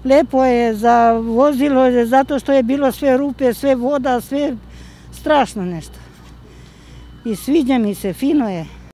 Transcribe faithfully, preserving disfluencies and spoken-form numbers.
Lepo je za vozilo, zato što je bilo sve rupe, sve voda, sve strašno nešto. I sviđa mi se, fino je.